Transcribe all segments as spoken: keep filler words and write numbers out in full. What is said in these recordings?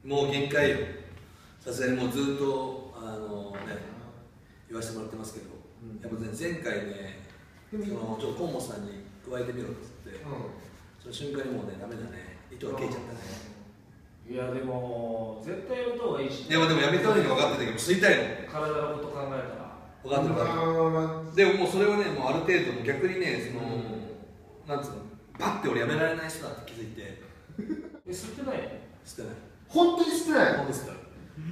もう限界よ。さすがにもうずっとあのね言わせてもらってますけど、うん、やっぱね前回ねそのちょっと河本さんに加えてみろっつって、うん、その瞬間にもうねダメだね、糸が切れちゃったね。 いやでも絶対やめた方がいいし、ね、 でもでもやめた方がいいの分かってたけど吸いたいの。 体のこと考えたら分かってる分かってる。でももうそれはねもうある程度逆にねその、うん、なんつうのパッて俺やめられない人だって気づいて。 え吸ってない？ 吸ってない。 本当に吸ってない。 本当吸ってない。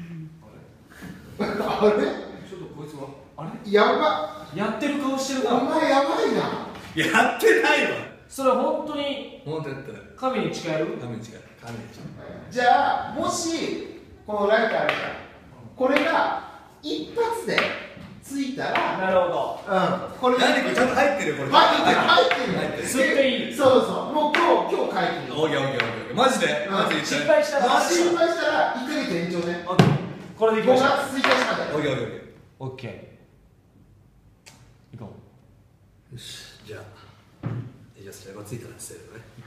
あれ？ ちょっとこいつはあれ？ やば。 やってる顔してるな。 お前やばいな。 やってないわ。 それは本当に本当やってない。 神に近寄る？ 神に近い。神に近い。 じゃあもしこのライターあるじゃん。これが一発でついたら。 なるほど。 うん。これ何これちゃんと入ってるこれ。 入ってる入ってる。 入ってる。 吸っていい。 そうそう。もう今日今日書いてる。 オーケーオーケーオーケー。マジで？マジで心配したら。 心配したらいっかげつ延長ね。 オッケー。これでいきましょう。 ごがつついたちまで。 オーケーオーケーオッケー。行こう。よし、じゃあ、じゃあそれがついたら捨てるね。はい。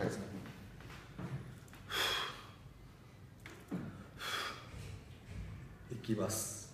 いきます。